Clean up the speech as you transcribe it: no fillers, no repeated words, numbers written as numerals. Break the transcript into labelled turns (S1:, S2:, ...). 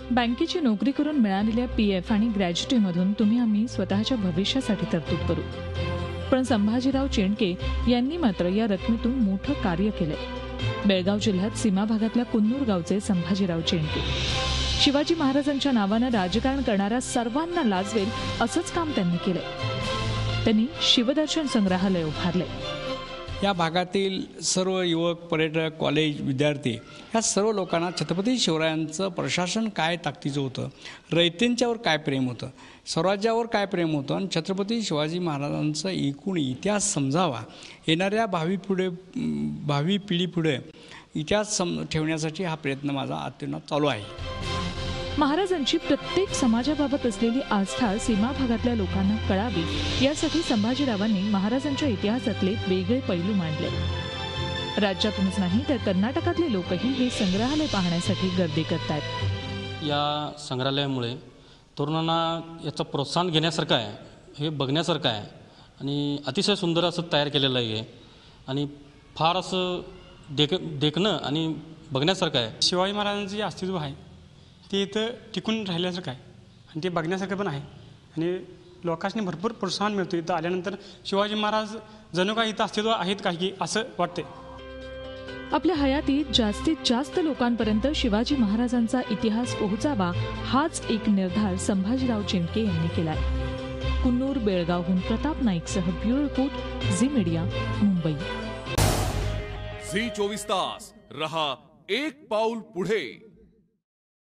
S1: बँकेची नोकरी करून मिळालेल्या PF आणि ग्रॅज्युटीमधून तुम्ही आम्ही स्वतःच्या भविष्यासाठी तरतूद करू. पण संभाजीराव चेंडके यांनी मात्र या रकमेतून मोठं कार्य केलंय. बेळगाव जिल्ह्यात सीमा भागातल्या कुन्नूर गावचे संभाजीराव चेंडके शिवाजी महाराजांच्या नावानं राजकारण करणाऱ्या सर्वांना लाजवेल असंच काम त्यांनी केलंय. त्यांनी शिवदर्शन संग्रहालय उभारलंय.
S2: या भागातील सर्व युवक, पर्यटक, कॉलेज, विद्यार्थी ह्या सर्व लोकांना छत्रपती शिवरायांचं प्रशासन काय ताकदीचं होतं, रयतेंच्यावर काय प्रेम होतं, स्वराज्यावर काय प्रेम होतं आणि छत्रपती शिवाजी महाराजांचा एकूण इतिहास समजावा, येणाऱ्या भावी पिढीपुढे इतिहास ठेवण्यासाठी हा प्रयत्न माझा अत्युन्नत चालू आहे.
S1: महाराजांची प्रत्येक समाजाबाबत असलेली आस्था सीमा भागातल्या लोकांना कळावी यासाठी संभाजीरावांनी महाराजांच्या इतिहासातले वेगळे पैलू मांडले. राज्यातूनच नाही तर कर्नाटकातले लोकही हे संग्रहालय पाहण्यासाठी गर्दी करतात.
S3: या संग्रहालयामुळे तरुणांना याचं प्रोत्साहन घेण्यासारखं आहे, हे बघण्यासारखं आहे आणि अतिशय सुंदर असं तयार केलेलं आहे आणि फार असं देखणं आणि बघण्यासारखं आहे.
S4: शिवाजी महाराजांचं जे अस्तित्व आहे ते इथं टिकून राहिल्यासारखं आहे आणि ते बघण्यासारखं पण आहे आणि लोकांनी भरपूर प्रोत्साहन मिळतो. इथं आल्यानंतर शिवाजी महाराज जणू काय इथं अस्तित्व आहेत काही असं वाटते.
S1: आपल्या हयातीत जास्तीत जास्त लोकांपर्यंत शिवाजी महाराजांचा इतिहास पोहोचावा हाच एक निर्धार संभाजीराव चेंडके यांनी केलाय. कुन्नूर बेळगावहून प्रताप नाईकसह bureau report, Zee media, Mumbai.
S5: Zee 24 तास रहा एक पाऊल पुढे.